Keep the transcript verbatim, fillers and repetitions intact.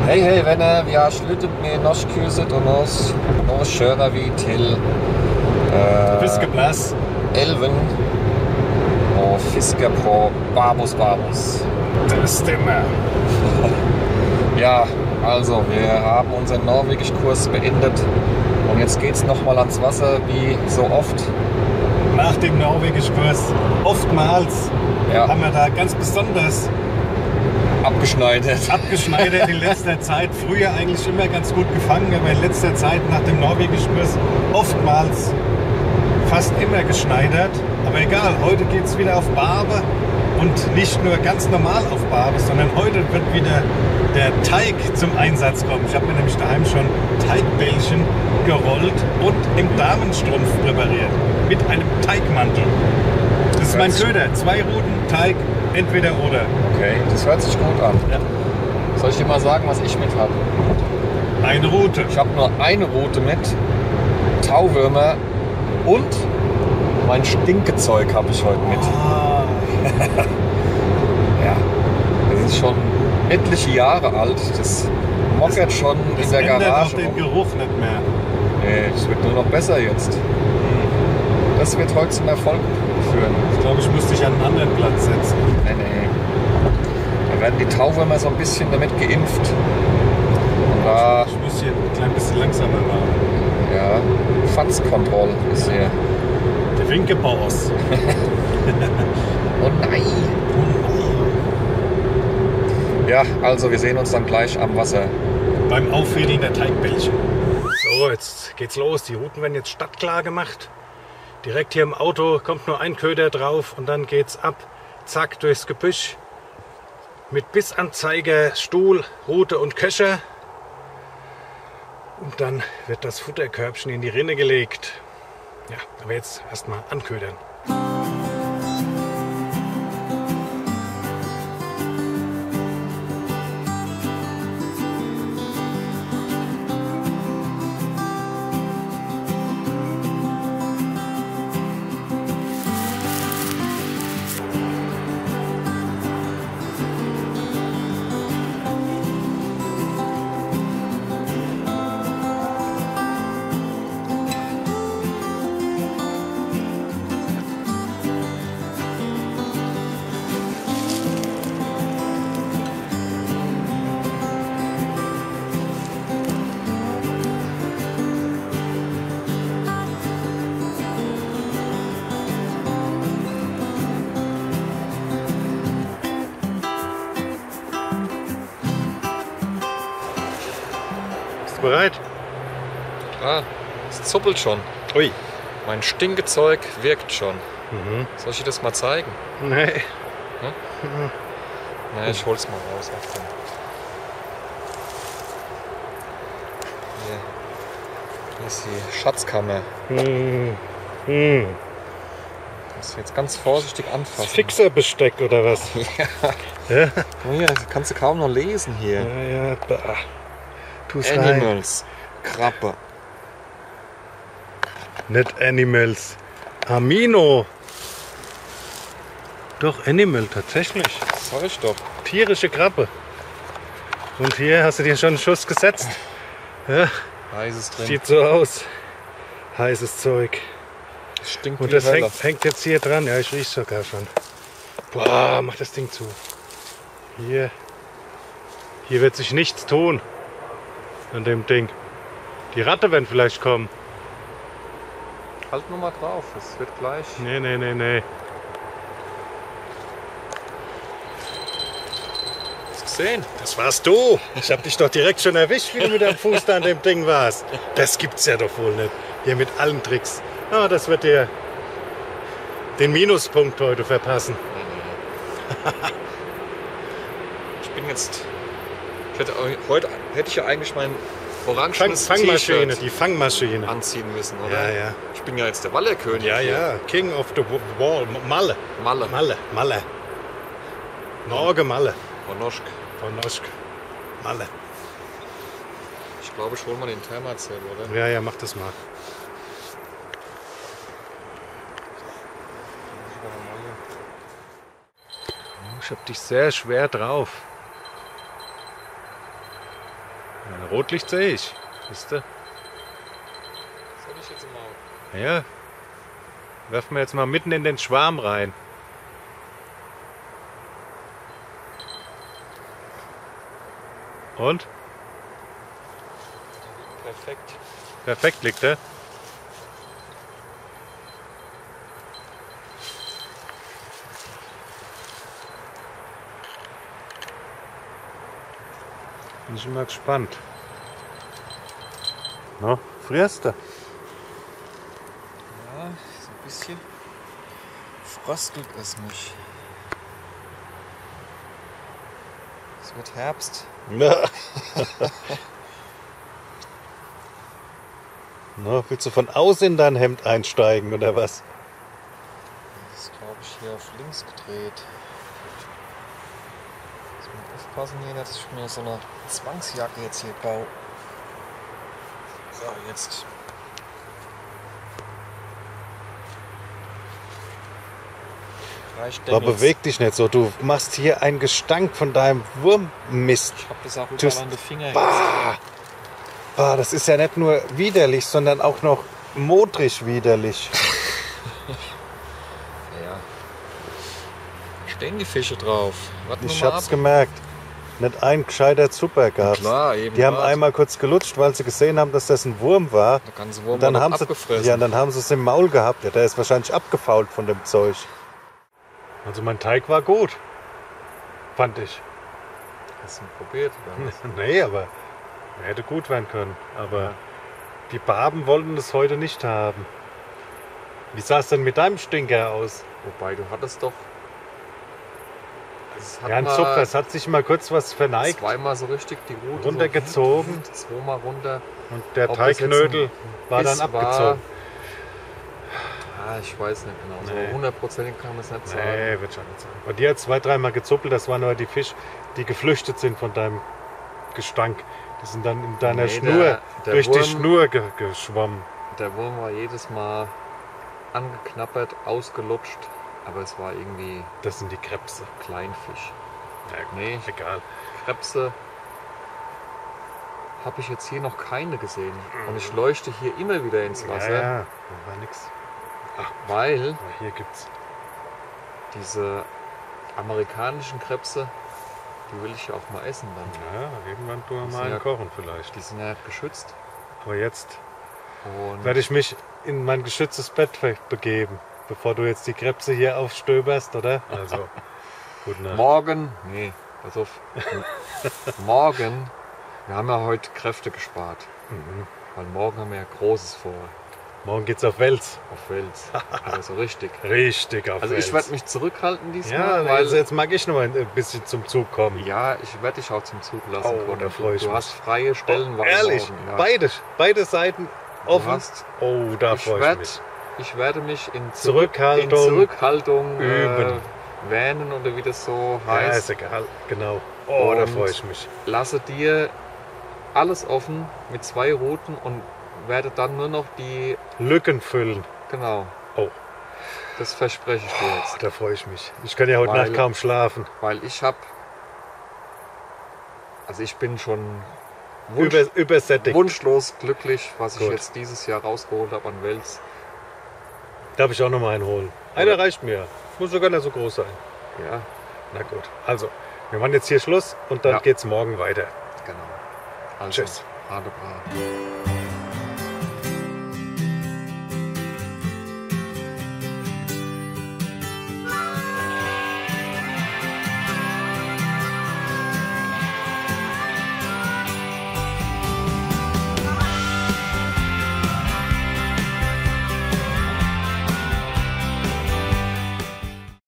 Hej, hej venner, vi har sluttet med norskkurset, og nå, nå kjører vi til uh, Fiskeplass. elven og fisker på Barbos Barbos. Das stimmt. Ja, also wir haben unseren Norwegisch-Kurs beendet und jetzt geht's nochmal ans Wasser, wie so oft. Nach dem Norwegisch-Kurs, oftmals, Ja. haben wir da ganz besonders Abgeschneidet. abgeschneidet in letzter Zeit. Früher eigentlich immer ganz gut gefangen, aber in letzter Zeit nach dem Norwegisch-Kurs oftmals fast immer geschneidert. Aber egal, heute geht es wieder auf Barbe und nicht nur ganz normal auf Barbe, sondern heute wird wieder der Teig zum Einsatz kommen. Ich habe mir nämlich daheim schon Teigbällchen gerollt und im Damenstrumpf präpariert mit einem Teigmantel. Das ist mein Köder. Zwei Ruten Teig, entweder oder. Okay, das hört sich gut an. Ja. Soll ich dir mal sagen, was ich mit habe? Eine Rute. Ich habe nur eine Rute mit, Tauwürmer und mein Stinkezeug habe ich heute mit. Ah, Ja, das ist schon etliche Jahre alt. Das mockert schon das in der ändert auch Garage den rum. Geruch nicht mehr. Nee, es wird nur noch besser jetzt. Das wird heute zum Erfolg führen. Ich glaube, ich muss dich an einen anderen Platz setzen. Nee, nee. Da werden die Tauwürmer so ein bisschen damit geimpft. Und da, Ich muss hier ein klein bisschen langsamer machen. ja, Fatzkontroll ist hier. Der Winkepaus. Oh nein! Ja, also wir sehen uns dann gleich am Wasser. Beim Auffädeln der Teigbällchen. So, jetzt geht's los. Die Routen werden jetzt stadtklar gemacht. Direkt hier im Auto kommt nur ein Köder drauf und dann geht's ab. Zack, durchs Gebüsch. Mit Bissanzeiger, Stuhl, Rute und Köcher. Und dann wird das Futterkörbchen in die Rinne gelegt. Ja, aber jetzt erstmal anködern. Bereit? Ah, es zuppelt schon. Ui. Mein Stinkezeug wirkt schon. Mhm. Soll ich dir das mal zeigen? Nee. Na, ich hol's mal raus. Achtung. Hier. Hier ist die Schatzkammer. Hm. Hm. Das jetzt ganz vorsichtig anfassen. Fixerbesteck oder was? Ja. Ja, Oh, hier kannst du kaum noch lesen hier. ja, ja. Bah. Tu's rein. Animals. Krabbe. Nicht Animals. Amino. Doch, Animal, tatsächlich. Das sag ich doch. Tierische Krabbe. Und hier hast du dir schon einen Schuss gesetzt. Ja, Heißes drin. sieht so aus. Heißes Zeug. Stinkt Und wie das Hölle. hängt, hängt jetzt hier dran. Ja, ich riech's sogar schon. Boah, mach das Ding zu. Hier. Hier wird sich nichts tun. An dem Ding. Die Ratte werden vielleicht kommen. Halt nur mal drauf, es wird gleich. Nee, nee, nee, nee. Hast du gesehen? Das warst du. Ich hab dich doch direkt schon erwischt, wie du mit deinem Fuß da an dem Ding warst. Das gibt's ja doch wohl nicht. Hier mit allen Tricks. Ah, das wird dir den Minuspunkt heute verpassen. Ich bin jetzt. Ich hätte, heute hätte ich ja eigentlich mein Fang, orangenes Fangmaschine, T-Shirt die Fangmaschine. anziehen müssen, oder? Ja, ja. Ich bin ja jetzt der Wallerkönig. Ja, hier. ja. King of the Wall. Malle. Malle. Malle. Malle. Norge Malle. Von Noschk. Von Noschk. Malle. Ich glaube, ich hol mal den Thermazell, oder? Ja, ja, mach das mal. Ich hab dich sehr schwer drauf. Ein Rotlicht sehe ich. Siehst du? Soll ich jetzt mal? Ja. Werfen wir jetzt mal mitten in den Schwarm rein. Und? Perfekt. Perfekt liegt er. Bin ich immer gespannt. No, frierst du? Ja, so ein bisschen fröstelt es mich. Es wird Herbst. Ja. No, willst du von außen in dein Hemd einsteigen oder was? Das ist, glaube ich, hier auf links gedreht. Muss man aufpassen hier, dass ich mir so eine Zwangsjacke jetzt hier baue. So, jetzt. Aber beweg dich nicht so, du machst hier einen Gestank von deinem Wurmmist. Ich hab das auch Du- überall an den Finger. Bah! Bah, das ist ja nicht nur widerlich, sondern auch noch modrig widerlich. Ja. Stehen die Fische drauf? Warten wir Ich mal hab's ab. gemerkt. Nicht ein gescheiter Zucker gab's. Klar, eben. Die haben grad. einmal kurz gelutscht, weil sie gesehen haben, dass das ein Wurm war. Der ganze Wurm Und dann war haben doch sie, abgefressen. ja, dann haben sie es im Maul gehabt. Ja, der ist wahrscheinlich abgefault von dem Zeug. Also mein Teig war gut, fand ich. Hast du ihn probiert? Oder was? Nee, aber er hätte gut werden können. Aber die Barben wollten es heute nicht haben. Wie sah es denn mit deinem Stinker aus? Wobei, du hattest doch. Es hat Ja, ein mal Zupfer, es hat sich mal kurz was verneigt zweimal so richtig die Rute runtergezogen. So, zweimal runter. und der Ob das jetzt Teigknödel ein war dann Biss abgezogen. Ah, ich weiß nicht genau. So Nee. hundertprozentig kann man es nicht sagen. Nee, wird schon nicht sein. Bei dir hat zwei, dreimal gezuppelt, das waren aber die Fische, die geflüchtet sind von deinem Gestank. Die sind dann in deiner Nee, Schnur, der- der durch die Wurm- Schnur ge geschwommen. Der Wurm war jedes Mal angeknabbert, ausgelutscht, aber es war irgendwie Das sind die Krebse. Kleinfisch. Ja, Nee. egal. Krebse habe ich jetzt hier noch keine gesehen. Und ich leuchte hier immer wieder ins Wasser, Ja, ja, war nix. weil Aber hier gibt's. diese amerikanischen Krebse, die will ich ja auch mal essen dann. Ja, irgendwann tun wir Die mal sind einen ja- kochen vielleicht. Die sind ja geschützt. Aber jetzt Und werde ich mich in mein geschütztes Bett begeben, bevor du jetzt die Krebse hier aufstöberst, oder? Also, gute Nacht. morgen, nee, pass auf. Morgen, wir haben ja heute Kräfte gespart. Mhm. Weil morgen haben wir ja Großes vor. Morgen geht's auf Wels. Auf Wels. Aber so richtig. Richtig auf Also Wels. ich werde mich zurückhalten diesmal, Ja, weil also jetzt mag ich noch mal ein bisschen zum Zug kommen. ja, ich werde dich auch zum Zug lassen. Oh, Conny. da freu ich du mich. hast freie Stellen. Oh, ehrlich, morgen, ja. beide, beide Seiten offen. Du hast, Oh, da ich, freue ich werd, mich. ich werde mich in, Zurück, Zurückhaltung in Zurückhaltung üben. Äh, wähnen oder wie das so Ja, heißt. ist egal, genau. Oh, da Und freue ich mich. Lasse dir alles offen mit zwei Routen und werde dann nur noch die, Lücken füllen. genau, Oh, das verspreche ich dir oh jetzt. da freue ich mich. Ich kann ja heute Weil- Nacht kaum schlafen. Weil ich habe, also ich bin schon wunsch, Über, übersättigt. wunschlos glücklich, was ich Gut. jetzt dieses Jahr rausgeholt habe an Wels. Darf ich auch noch mal einen holen? Einer reicht mir. Muss sogar nicht so groß sein. Ja, Na gut. Also, wir machen jetzt hier Schluss und dann Ja. geht's morgen weiter. genau. Also, Tschüss. Adebra.